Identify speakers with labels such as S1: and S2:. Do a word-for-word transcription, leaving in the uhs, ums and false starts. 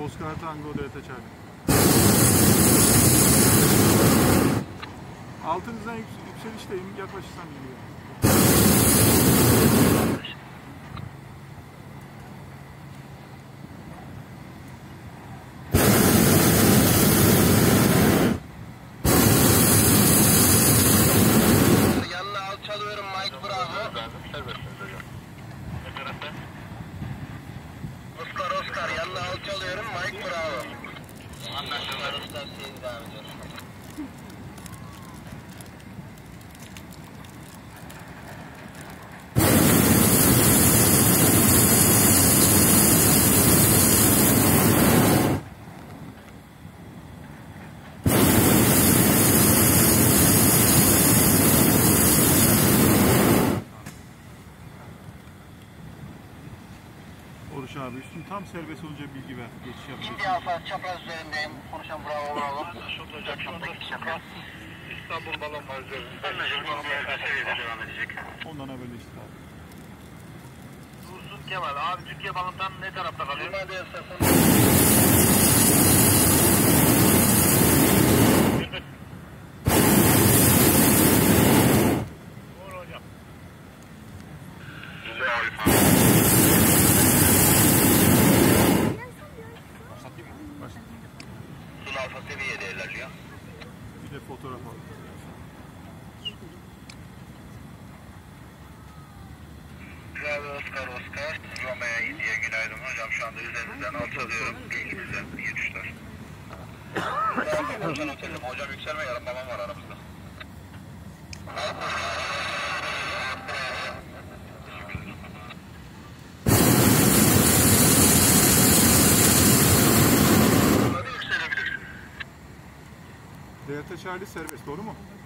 S1: Oscar Tango Delta Charlie. Altınızdan yükselişteyim, yaklaşırsam geliyor.
S2: Yanına alçalıyorum Mike Bravo. Oscar Oscar yanına alçalıyorum Mike Bravo. Anlaşılır. Oscar seyir devam ediyor.
S1: Oruç abi, üstün tam serbest olunca bilgi ver. Geçiş yapacağız.
S2: Şimdi Alfa çapraz üzerindeyim. Konuşan Bravo Bravo. Anlaşılacak. Şu anda İstanbul balon var üzerinde. Anlaşılacak. Seviyede devam edecek.
S1: Ondan haberleştir abi.
S2: Dursun Kemal. Abi Türkiye balondan ne tarafta kalıyor? Hadi esasın. Doğru hocam. Güzel. Sul Alfa seviyede ilerliyor.
S1: Bir de fotoğraf al.
S2: Bravo Oscar Oscar. Roma'ya India günaydın hocam. Şu anda üzerinizden alçalıyorum. Bilginize iyi düşler. Hocam otelim. Hocam yükselme yarın babam var aramızda.
S1: Delta Charlie serbest, doğru mu?